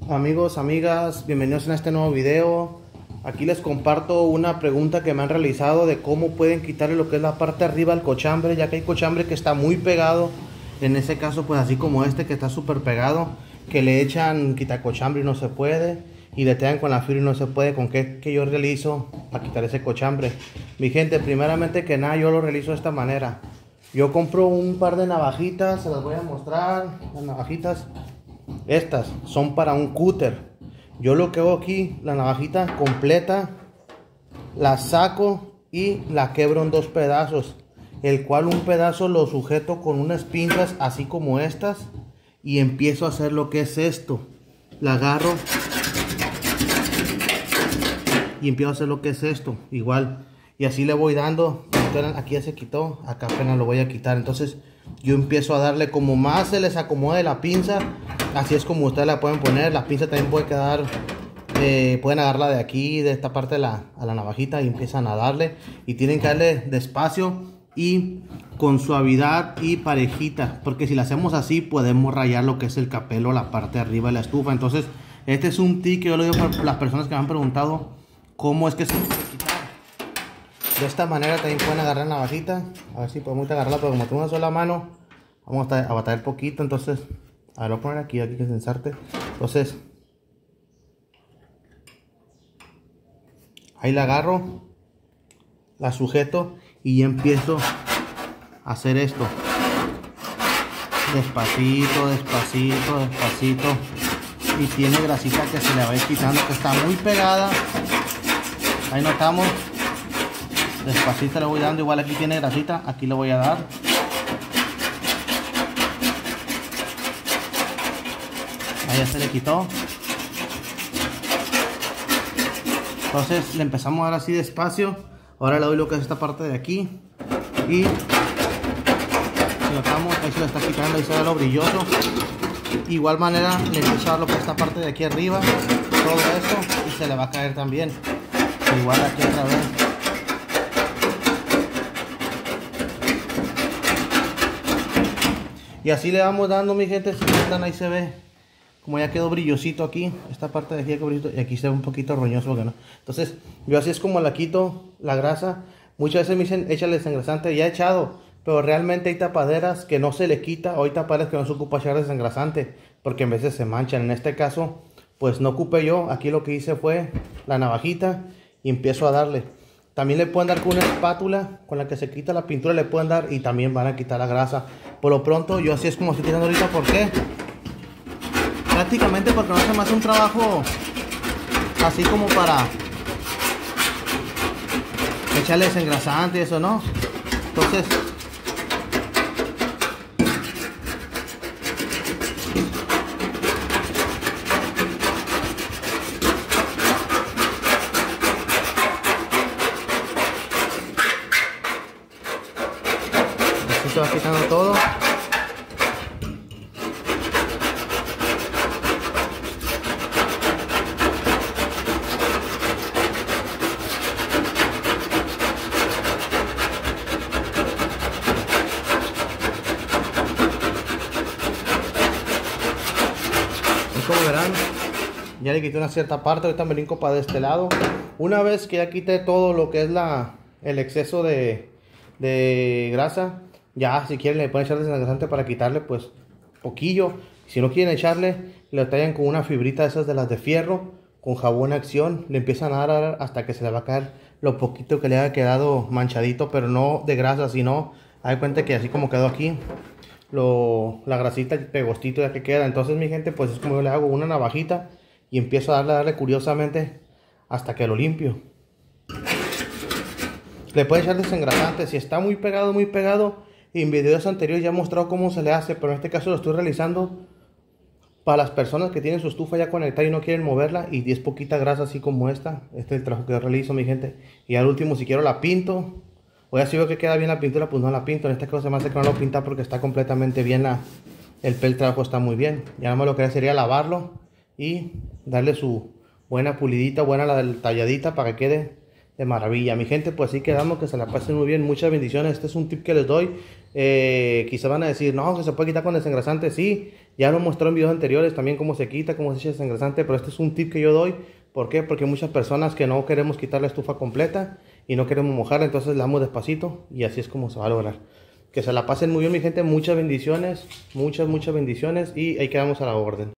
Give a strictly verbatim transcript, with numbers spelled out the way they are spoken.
Amigos, amigas, bienvenidos a este nuevo video. Aquí les comparto una pregunta que me han realizado de cómo pueden quitarle lo que es la parte de arriba al cochambre, ya que hay cochambre que está muy pegado. En ese caso, pues así como este que está súper pegado, que le echan quitacochambre y no se puede, y le pegan con la fibra y no se puede. ¿Con qué que yo realizo para quitar ese cochambre? Mi gente, primeramente que nada, yo lo realizo de esta manera. Yo compro un par de navajitas, se las voy a mostrar. Las navajitas estas son para un cúter. Yo lo que hago aquí, la navajita completa, la saco y la quebro en dos pedazos, el cual un pedazo lo sujeto con unas pinzas así como estas y empiezo a hacer lo que es esto. La agarro y empiezo a hacer lo que es esto igual, y así le voy dando. Aquí ya se quitó, acá apenas lo voy a quitar. Entonces yo empiezo a darle como más se les acomode la pinza. Así es como ustedes la pueden poner. La pinza también puede quedar, eh, pueden agarrarla de aquí, de esta parte de la, a la navajita, y empiezan a darle. Y tienen que darle despacio y con suavidad y parejita, porque si la hacemos así podemos rayar lo que es el capelo, la parte de arriba de la estufa. Entonces este es un tip que yo le digo para las personas que me han preguntado cómo es que se puede quitar. De esta manera también pueden agarrar la navajita. A ver si podemos agarrarla, pero como tengo una sola mano vamos a batallar poquito. Entonces, a ver, lo voy a poner aquí, aquí que se ensarte. Entonces, ahí la agarro, la sujeto y empiezo a hacer esto. Despacito, despacito, despacito. Y tiene grasita que se le va a ir quitando, que está muy pegada. Ahí notamos. Despacito le voy dando, igual aquí tiene grasita, aquí le voy a dar. Ahí ya se le quitó. Entonces le empezamos a dar así despacio. Ahora le doy lo que es esta parte de aquí. Y si notamos, ahí se lo está quitando, ahí se ve lo brilloso. Igual manera le empiezo a dar lo que es esta parte de aquí arriba. Todo eso y se le va a caer también. Igual aquí otra vez. Y así le vamos dando, mi gente. Si están ahí se ve como ya quedó brillosito aquí. Esta parte de aquí quedó brillosito, y aquí se ve un poquito roñoso, porque no. Entonces yo así es como la quito la grasa. Muchas veces me dicen échale desengrasante, ya he echado, pero realmente hay tapaderas que no se le quita, o hay tapaderas que no se ocupa echar desengrasante porque en veces se manchan. En este caso pues no ocupé yo. Aquí lo que hice fue la navajita y empiezo a darle. También le pueden dar con una espátula con la que se quita la pintura, le pueden dar y también van a quitar la grasa. Por lo pronto yo así es como estoy tirando ahorita. ¿Por qué? Prácticamente porque no se me hace un trabajo así como para echarle desengrasante y eso, ¿no? Entonces se va quitando todo. Y como verán, ya le quité una cierta parte. Ahorita me brinco para de este lado. Una vez que ya quité todo lo que es la el exceso de, de grasa, ya si quieren le pueden echar desengrasante para quitarle pues poquillo. Si no quieren echarle, le tallan con una fibrita de esas de las de fierro, con jabón acción, le empiezan a dar hasta que se le va a caer lo poquito que le haya quedado manchadito, pero no de grasa, sino hay cuenta que así como quedó aquí lo, la grasita pegostito ya que queda. Entonces mi gente, pues es como yo le hago una navajita y empiezo a darle, a darle curiosamente hasta que lo limpio. Le puede echar desengrasante si está muy pegado, muy pegado. En videos anteriores ya he mostrado cómo se le hace, pero en este caso lo estoy realizando para las personas que tienen su estufa ya conectada y no quieren moverla y es poquita grasa así como esta. Este es el trabajo que yo realizo, mi gente. Y al último, si quiero la pinto, o ya si veo que queda bien la pintura, pues no la pinto. En este caso se me hace que no lo pinta porque está completamente bien la, el pel trabajo está muy bien. Ya nada más lo que haría sería lavarlo y darle su buena pulidita, buena la talladita para que quede de maravilla. Mi gente, pues así quedamos, que se la pasen muy bien. Muchas bendiciones. Este es un tip que les doy. Eh, quizás van a decir, no, que se puede quitar con desengrasante. Sí, ya lo mostró en videos anteriores también cómo se quita, cómo se echa desengrasante, pero este es un tip que yo doy. ¿Por qué? Porque hay muchas personas que no queremos quitar la estufa completa y no queremos mojarla, entonces la damos despacito y así es como se va a lograr. Que se la pasen muy bien, mi gente, muchas bendiciones, muchas, muchas bendiciones y ahí quedamos a la orden.